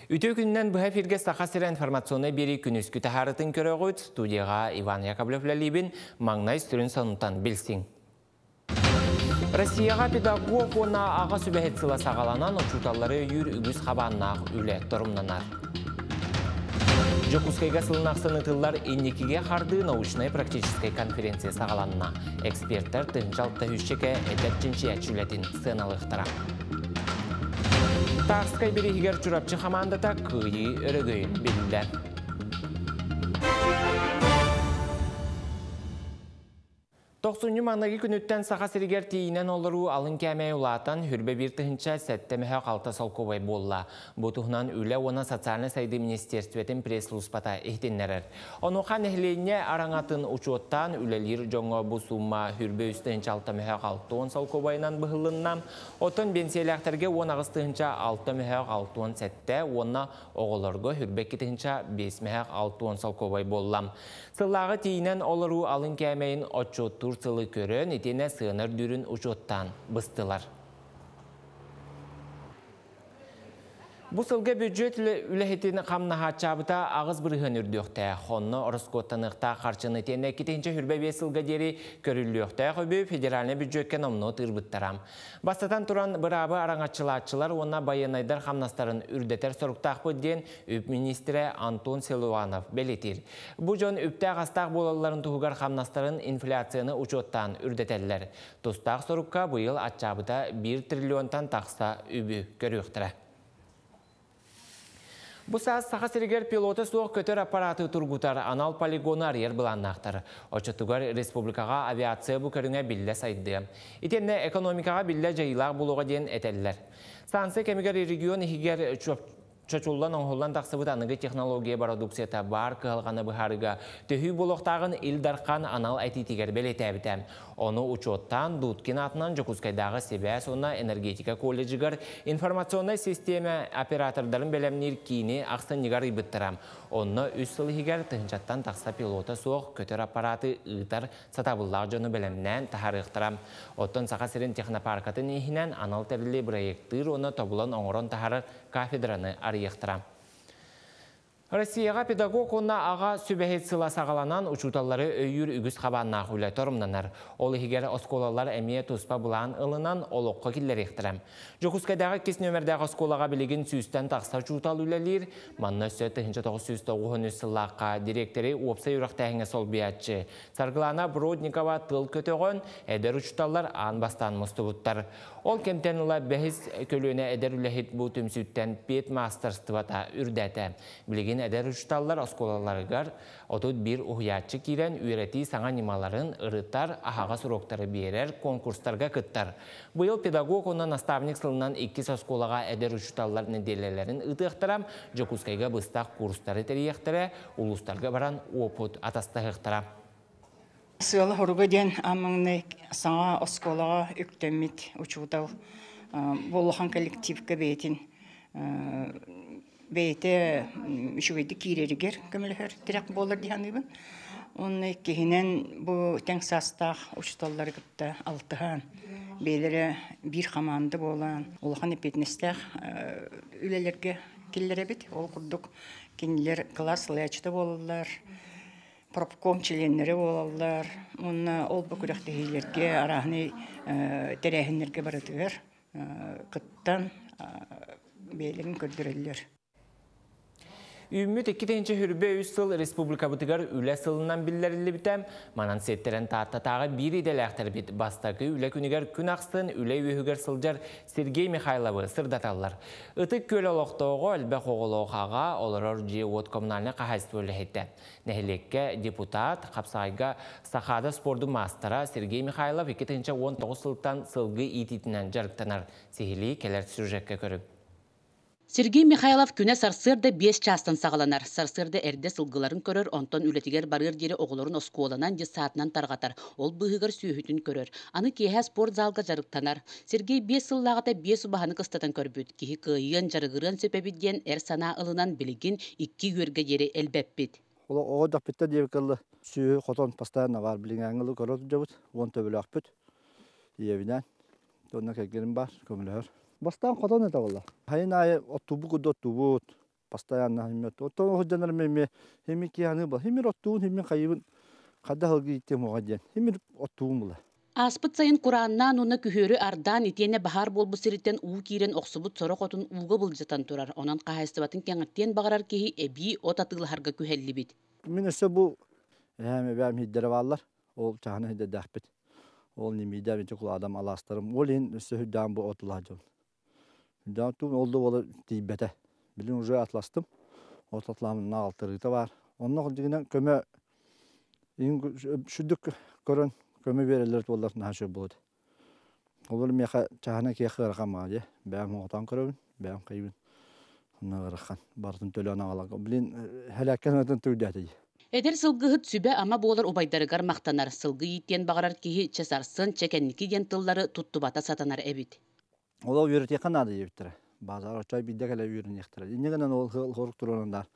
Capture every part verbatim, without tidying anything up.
Үтө күннен бұға фирге сақасыра информационы бері күнүскү тахарытын көрігіт, студияға Иван Яковлев-Лалибин маңнай сүрін санутан білсің. Россияға педагог она аға сүбәхет сыла сағаланан ұчуталары үйір үгіз қабаннақ үлі тұрымнанар. Жокускайга сылынақ сынытылар инникиге қарды научной практической конференция сағаланына. Эксперттер тыңжалықта хүшчеке әдәтчінші әтшілетін сыналықтыра. Тағысқай берегігер чурапчы қамандыта күйі өрігейін білді. тоқсанынчы маңнағы күніттен сақа сірігер тейінен олыру алын кәмей ұлатан хүрбе бір тұхынша сәттеміға қалта солковай болла. Бұтығынан үлі оны социальный сайды министерстветін пресс-луспата ехтенлерер. Онуқан әхленне араңатын ұчуоттан үлелер жоңы бұсума хүрбе үстіхінша алтымыға қалтуын солковайынан бұғылыннам. Отын бенсияләқтерге он ағыстығынша алтымыға қалтуын сәтті, оны оғылырғы хүрбе кетігінша бесміға қалтуын солковай боллам. Сыллағы тейінен олыру алын кәмейін отчуоттур сылы көрін, етене сығыныр дүрін ұчуоттан бұстылар. Бұл сылға бюджет үләхетіні қамнаға чабыта ағыз бірғын үрдіқті. Қонны ұрысқоттанықта қарчыны тені кетенші хүрбе бес сылға дері көріліқті көбі федеральны бюджетке номны тұрбыттарам. Бастатан тұран бір абы араңатчылатчылар онна баянайдар қамнастарын үрдетер сұрықтақ бұдден үп министрі Антон Селуанов белетір. Бұл жон үпті ағастақ болаларын тұғығар қамнастарын инфляцияны ұчоттан үрдетелер. Тұстақ сұрыққа бұйыл атчабыта бір триллионтан тақса үбі көріқтірі. Бұл саз сақа сірігер пилоты соқ көтер аппараты тұрғытар анал полигонар ер бұланнақтар. Очытығар республикаға авиация бұл көріңе білі сайды. Итенне экономикаға білі жайылақ бұлуға ден әтелілер. Сансы кемігер регион егер Чачуллан оңғылан тақсыбыт анығы технология продукцията бар қығылғаны бұхарыға төхі болуқтағын илдарқан анал әтетігер белеті әбітәм. Оны учоттан Дудкин атынан Жокускайдағы Себәс оны энергетика колледжігер информационный система оператордарын бәлемнер кейіне ақсынығар ибіттірам. Оны үс сылығығар тұхынчаттан тақса пилоты соқ көтер аппараты ұйтар сатабыллақ жоны бәлемнен тахарықтырам. Оттын сақа сирен технопаркатын ехінен анал тәрілі проекттыр оны табылан оңырын тахары кафедраны арияқтырам. Россияға педагог онна аға сүбәхет сыла сағаланан учуталары өйір үгіз қабаннақ үлі тұрымнанар. Ол егер осколалар әмие тұспа бұлан ылынан олыққа келер ектірам. Жокускайдағы кес нөмірдегі осколаға білеген сүйістен тақса чутал үлелер, манна сөті тоғыз жүз тоғыз сылаққа директері опса үріқтәңі сол биятчы. Сарғылана Бродникова тыл көтеғын, әдер учуталар ан бастан мұсты бұттар. Ол кемтеніла бәхіз көліне әдер үләхет бұл түмсүйттен пет мастерстывата үрдәті. Білеген әдер учталлар осколаларығар отут бір ұхиятчы керен үйреті саңа немаларын ұрыттар ахаға сұроқтары берер конкурстарға күттар. Бұйыл педагог оны наставник сылынан еккіз осколаға әдер учталлар неделелерін ұтықтырам, Жокускайға бұстақ курстары тәрияқтыры, ұлыстарға баран опыт атастығықтыра. Сыйлы хоруға ден амыңны саңа осколаға үктемет учудал болуған коллективка бейтін. Бейте үшігейді кейрерігер көмілігер тірек болыр дейханыбын. Оны кейінен бұл тәңсастақ учуталлары күтті алтыған. Бейлері бір қаманды болан. Олған епетнестәқ үлелерге келлері бет. Ол құрдық кенелер класс ләчті болылар. Пропком членері болалар. Оны ол бүкіріқтігілерге арағыны тәрәхінлерге барытығыр. Қыттан бейлерін көрдірілер. Үміт екітенші хүрбе үз сыл республика бұтығар үлі сылынан білдерілі бітәм, манан сеттерін тағытатағы бір еделәқтір бет бастағы үлі күнігер күн ақсын үлі өйігер сылжар Сергей Михайловы сырдаталар. Үтік көл олықтауғы әлбә қоғылуғаға олырыр же от коммунальны қағайсты өлі хетті. Нәхілекке депутат қапсайға сақады спорды мастера Сергей Михайлов екітенші он тоғыз сылтан сылғы итетінен жарықтанар. Сехили келер сюжетке көріп. Сергей Михайлов күнә сарсырды бес частан сағаланар. Сарсырды әрде сылғыларын көрір, онтон үлетігер барыр дері оғыларын оскуоланан же саатынан тарғатар. Ол бұғығыр сүйхітін көрір. Аны кейхә спорт залға жарықтанар. Сергей бес сыллағыта бес ұбағаны қыстатан көрбіт. Кейі күйін жарығырын сөпебеден әр сана ылынан білігін икки көрге ері әлбәппет. Оғы дақпетті девікілі сүйі қотон пастайына бар білің әңгілі көріп жабыт. Он төбілі ақпет. Евінен. Онна кәкерім бар, көмілі Бастан қотон ете олла. Хайын айы оттубу күді оттубут. постоянно химмет. Оттон ходжанар меме хими кияны бол. Химир оттуун хими кайыбын када хылгы иттем оҕадьян. Химир оттуун була. Аспыт сайын Кураннан уна күхөрү ардан итене бахар болбу сиритен уу кирен оксубут сорок отун uuга булжатан турар. Онан кахайстыбатын кеңеттен багарар кеhi эби от атыгларга күхеллибит. Мен өсө бу эме бәм хиддер баллар. Ол чаны хидде дәхбит. Ол немиде бит кул адам аластырым. Ол ен өсө хүддан бу отлажын. Хүддан ту олду болу тийбете. Билин уже атластым. От атламын алтырыта бар. Онны дигенен көмө ин шүдүк көрөн көмө берелер боллар нашы болды. Олар меха чахана ке хыргама же. Бәм отан көрөбүн, бәм кайбын. Онна гырхан бардын төлөнө алага. Билин халаккан отан түрдәти. Эдер сылгыһыт сүбе ама болар убайдарыгар мактанар. Сылгы иттен багарар кеhi чесарсын чекенники ген тыллары туттубата сатанар эбит. Олар үйрөтө канады ебиттер. Базар очай бидде келе үйрөнөктөр. Иннегенен ол хорук турандар.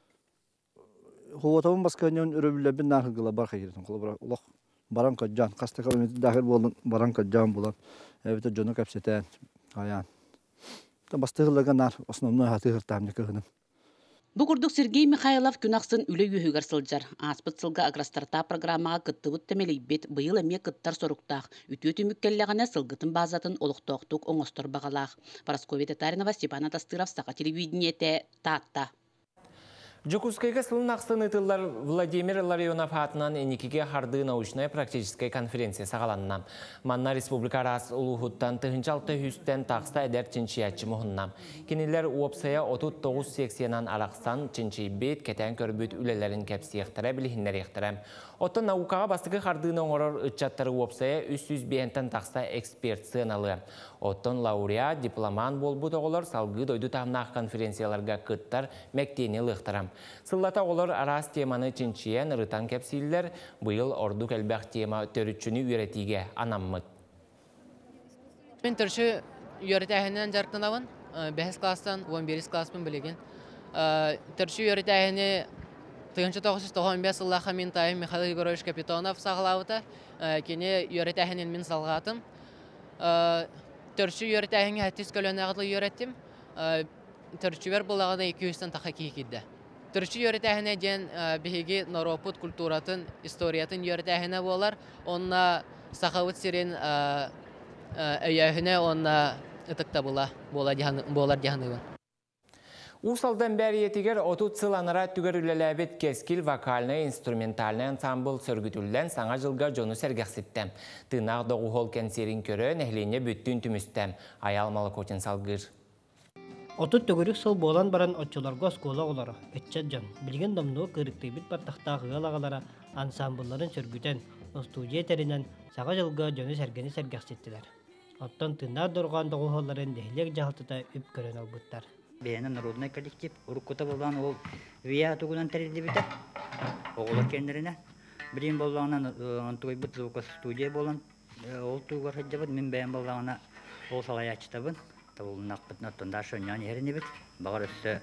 Хуотон басканын өрөбүлөбүн наргыла бар хайрын. Колбар улак баран каджан кастыка дагыр болдун баран каджан булат. Эбите жону капсетен аян. Та бастыгылаганар основной хатыгыр тамны кыгынын. Бу курдук Сергей Михайлов күнаксын үле үйүгөр сылжар. Аспыт сылга агростарта программага кыттыбыт темелейбет быйыл эме кыттар соруктаах. Үтү түмүккеллегане сылгытын базатын олуктоктук оңостор багалаах. Парасковия Татаринова, Степан Атастыров, Сака телевидениете, Татта. Жукускайга сылын ақсын ытылар Владимир Ларионов атынан эникиге харды научная практическая конференция сағаланна. Манна республика рас улухуттан тыгынчалты хүстен тақста әдер чинчиятчы мұхынна. Кенелер уопсая отыз тоғыз сексенан арақсан чинчи бет кетен көрбіт үлелерін кәпсияқтыра білігінлер ектірі. Отты наукаға бастығы хардыны оңырыр үтчаттары уопсая үс жүз бейінтен тақста эксперт сыналы. Оттон лауреат, дипломан болбут оғылар салғы дойду тамнақ конференцияларға кыттар мәктені лықтырам. Сыллата олар арас теманы чинчиен рытан кәпсилер бұйыл орду кәлбәқ тема төрүтчүні үйретіге анаммыд. Мен түрші үйретәхінен жарқынауын, бәхіс кластан, он бес класспен білеген. Түрші үйретәхіні тыгынчы тоғыз жүз тоқсан бес сыллаға мен тайым Михаил Егорович Капитонов сағылауыта, кене үйретәхінен мен салғатым. Түрші үйретәхіні әттес көлін ағылы үйреттім. Түрші болағына екі жүзден тақа кейкейді. Түрші үйретәхіне ден бігеге Норопут культуратын, историятын үйретәхіне болар. Онна сақауыт сирен өйәхіне онна ұтықта болар дияныуын. Усалдан бәр етігер отут сыланара түгер үлеләбет кескил вокальный инструментальный ансамбл сөргүтүллән саңа жылга жону сәргәқсітті. Тынақ доғу хол кәнсерін көрі нәхлене бүттін түмісті. Аялмалы көтін салғыр. Отут төгөрүк сыл болан баран отчуларга скола олары. Этчет жан. Билген домну кырыкты бит баттахтағы ғалагалара ансамблларын сөргүтен, студия теринен саңа жылга жону сәргені сәргәқсеттілер. Оттан тынақ дорған доғу холларын дәхлек жағалтыта үп көрін албыттар. Бәйәнен народный коллектив, уруккута болған ол вия тугунан тәрелді біті, оғылар кендеріне. Білейін болғанан антуай бұт звука студия болған, ол туғар хаджабыд, мен бәйін болғанана ол салай ачытабын. Табылын ақпытын оттанда шөннян еріне біт. Бағар өсі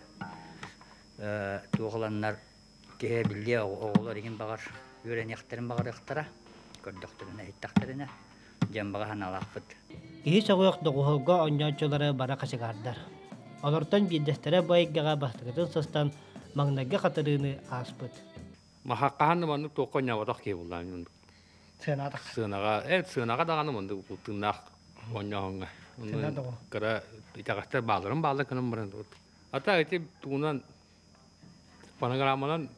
туғыланлар кеге білде оғылар еген бағар өрен яқтарын бағар яқтара, көрдіқтіріне, әйттақтыріне, жан бағахан ал ақпыт. Кеге соғық доғылға онянчылары бара қашығардар. Олортан биддестере байгаға бастығытын сыстан маңнага қатырыны аспыт. Махаққағаны мұнды тоқоня отақ кей болдан. Сынадық. Сынаға, әт сынаға дағаны мұнды тыңнақ оңяғыңға. Кара итағастар балырын балы күнім бұрын. Ата әте туғынан фонограммадан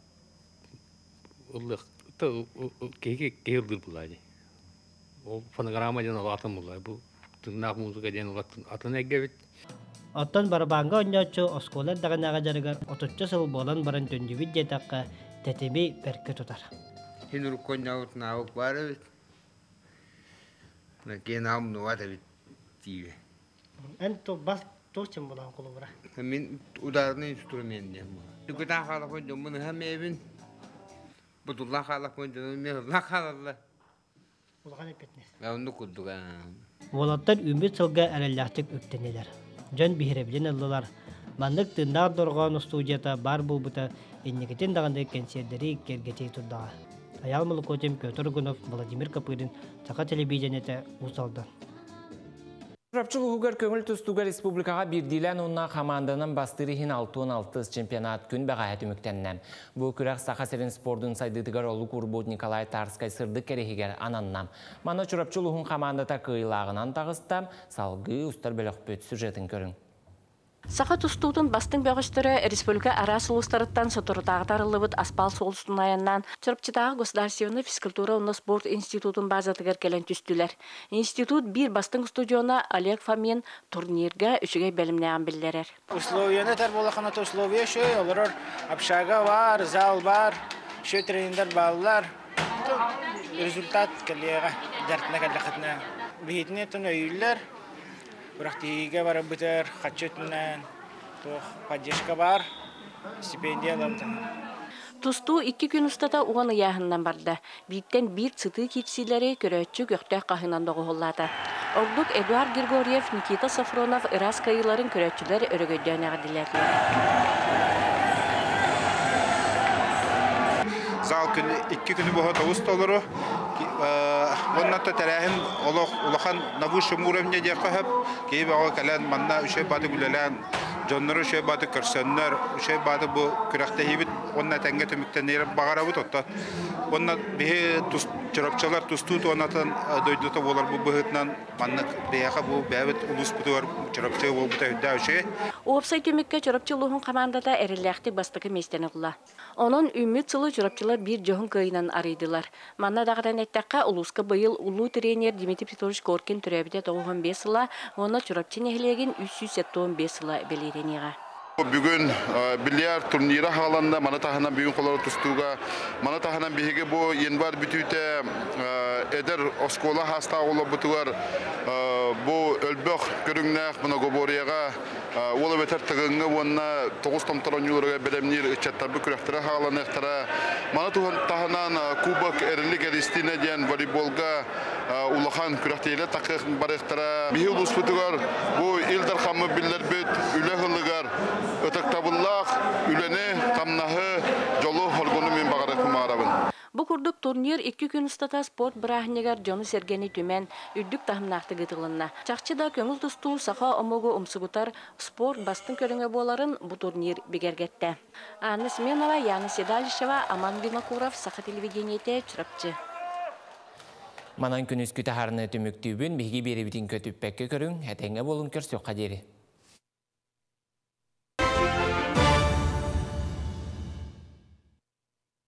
кей ұрдыр бұлайды. Ол фонограмма ден олатын бұлайды. Бұл тыңнақ музыка ден атын әгге бет. Оттан барабанга оньячу осколар дағанага жарыгар отучча сыл болан баран төндүбүт жетаққа тәтеби берке тутар. Хин руконьяут наук бары бит. Накен ам нуата бит тиве. Эн то бас тосчем болан колубра. Мен ударный инструмент дем. Түкөтан хала койдум муну хам эбин. Бутулла хала койдум мен лахалла. Улган эпетнес. Аунду кудуга. Волаттар үмүт сылга әреллахтык өктенелер. Жан бихиребилен аллылар. Мандык тындар дорган студията бар булбута эннекетен дагандай кенсердери кергетей турдага. Аял Мулукотем, Петр Гунов, Владимир Капырин, Сака телевидениете Усалдан. Çorapçılığı көңіл тұстуға республикаға бірдейлен онна команданың бастырыхин алтын алтыс чемпионат күн бәғайет үміктеннен. Бұл күрәк Сақа-Серин спордың сайдытығар олы күрбот Николай Тарскай сырды керехігер ананнам. Мана Çorapçылығын командата кыйлағынан тағыстам, салғы ұстар бөліқ бөт сюжетін көрің. Сақа тұстуытын бастың бәғіштері республика арас ұлыстарыттан сотырытағдар ылыбыт аспал солыстың аяннан Çorapçытағы государственный физкультура ұнны спорт институтын базатығыр келен түстілер. Институт бір бастың студиона Олег Фомин турнирға үшіге бәлімнеген білдерер. Условияны тәр болақанаты условия шөй, олар общага бар, зал бар, шөй трениндар балылар. Результат кәлеға дәртіне кәліқатына. Бейетіне түн өйілер. Практиге бары бітер, қатшетінен, поддержка бар, стипендия аламын. Тусту икки күн ұстата уғаны яғыннан барды. Биттен бір цыты кетсилері көрөтчі көқтәк қағынан доғы олады. Ордук Эдуард Григорьев, Никита Сафронов, Ирас Кайыларын көрөтчілер өрігөдден ағадилерді. Зал күні, икки күні бұға тоғыз толыры. Оннатта тәрәхін олақан набушым уровне де қағып, кейіп аға кәлән манна үші баты күлелән, жоннары үші баты көрсөннер, үші баты бұл күрәқті ебіт, онна тәңге түміктен еріп бағара бұт отта. Онна бейі Çorapçılar тұстуыт онатын дойдыта олар бұл бұғытынан манна бейяға бұл бәвіт ұлыс бұты бар Çorapçı ол бұта үдді үші. Опсай төмекке Çorapçылығын командада әріләқті бастықы местені құла. Onun үміт сылы Çorapçılar бір жоғын көйінен арыйдылар. Манна дағыдан әттәққа ұлысқы бұйыл ұлу тренер Дмитрий Петрович Коркин түрәбіде тоғын бес сыла, оны Çorapçı нәхілеген үч жүз сексен бес сыла белеренеға. Bugün bilyar turnira halanda mana tahanan bugün kolları tustuğa mana tahanan bihige bu yenvar bütüte eder oskola hasta ola butular bu ölbök görünnek buna goboriyaga ola beter tığınga vonna toğuz tamtaran yollara belemnir içattar bu kürehtara halana ehtara mana tahanan kubak erlik eristine diyen voleybolga ulahan kürehteyle takık bar ehtara bihi ulus butular bu ildar hamı biller büt ülehılıgar Ötektabullah, üleni, kamnahı, jolu holgonu min bağırıkım arabın. Bu kurduk turnir iki gün ıstata sport bırahnıgar Jonu Sergeni tümen üddük tahımnaқты gıtılınna. Çakçıda köngül tustu sağa omogu umsugutar sport bastın körüngü boların bu turnir bigergette. Anna Smenova, Yana Sedalisheva, Aman Vimakurov, Saqa televideniyete Çorapçı. Manan күнүс күтәһәрне төмөктүбүн биги бери битин көтүп пәккә көрүң, әтәңгә болун көрсө кадери.